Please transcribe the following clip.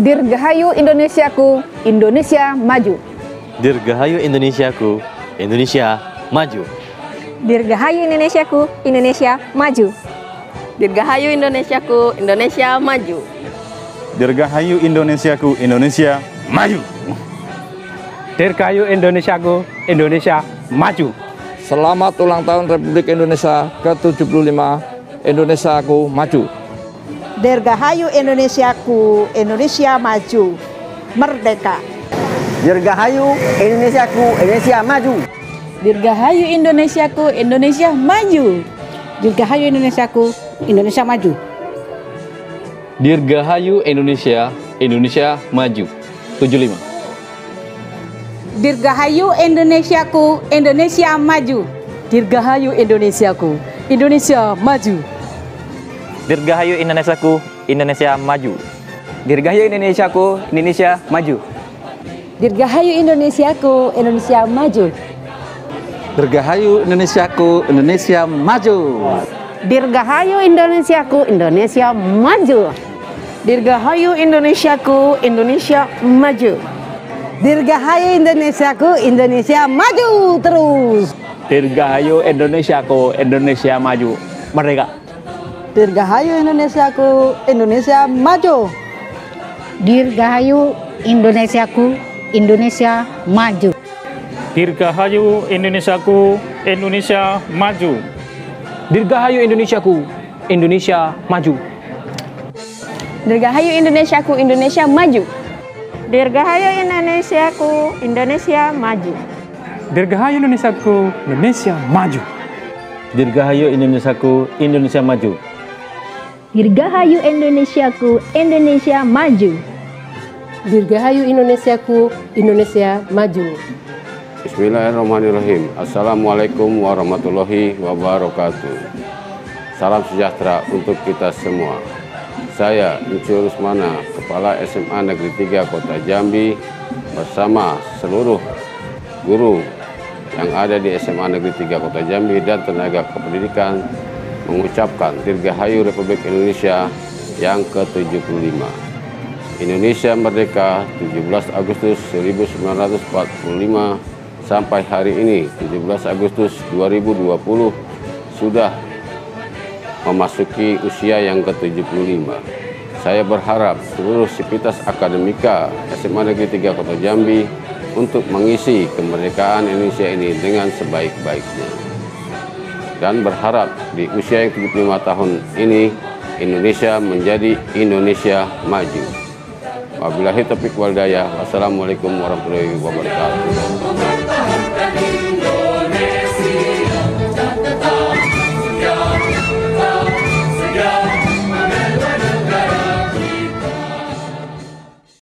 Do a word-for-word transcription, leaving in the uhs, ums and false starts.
Dirgahayu Indonesiaku, Indonesia maju. Dirgahayu Indonesiaku, Indonesia maju. Dirgahayu Indonesiaku, Indonesia maju. Dirgahayu Indonesiaku, Indonesia maju. Dirgahayu Indonesiaku, Indonesia maju. Dirgahayu Indonesiaku, Indonesia maju. Selamat ulang tahun Republik Indonesia ke tujuh puluh lima. Indonesiaku maju. Dirgahayu Indonesiaku, Indonesia maju. Merdeka. Dirgahayu Indonesiaku, Indonesia maju. Dirgahayu Indonesiaku, Indonesia maju. Dirgahayu Indonesiaku, Indonesia maju. Dirgahayu Indonesia, Indonesia maju. tujuh puluh lima. Dirgahayu Indonesiaku, Indonesia maju. Dirgahayu Indonesiaku, Indonesia maju. Dirgahayu Indonesiaku, Indonesia maju. Dirgahayu Indonesiaku, Indonesia maju. Dirgahayu Indonesiaku, Indonesia maju. Dirgahayu Indonesiaku, Indonesia maju. Dirgahayu Indonesiaku, Indonesia maju. Dirgahayu Indonesiaku, Indonesia maju. Dirgahayu Indonesiaku, Indonesia maju terus. Dirgahayu Indonesiaku, Indonesia maju. Merdeka. Dirgahayu Indonesiaku, Indonesia maju. Dirgahayu Indonesiaku, Indonesia maju. Dirgahayu Indonesiaku, Indonesia maju. Dirgahayu Indonesiaku, Indonesia maju. Dirgahayu Indonesiaku, Indonesia maju. Dirgahayu Indonesiaku, Indonesia maju. Dirgahayu Indonesiaku, Indonesia maju. Dirgahayu Indonesiaku, Indonesia maju. Dirgahayu Indonesiaku, Indonesia maju. Dirgahayu Indonesiaku, Indonesia maju. Bismillahirrahmanirrahim. Assalamualaikum warahmatullahi wabarakatuh. Salam sejahtera untuk kita semua. Saya Insinyur Rusmana, Kepala S M A Negeri tiga Kota Jambi, bersama seluruh guru yang ada di S M A Negeri tiga Kota Jambi dan tenaga kependidikan mengucapkan Dirgahayu Republik Indonesia yang ke tujuh puluh lima. Indonesia merdeka tujuh belas Agustus seribu sembilan ratus empat puluh lima sampai hari ini tujuh belas Agustus dua ribu dua puluh sudah memasuki usia yang ke tujuh puluh lima. Saya berharap seluruh sivitas akademika S M A Negeri tiga Kota Jambi untuk mengisi kemerdekaan Indonesia ini dengan sebaik-baiknya. Dan berharap di usia yang tujuh puluh lima tahun ini Indonesia menjadi Indonesia maju. Wabillahi taufiq wal hidayah. Wassalamualaikum warahmatullahi wabarakatuh.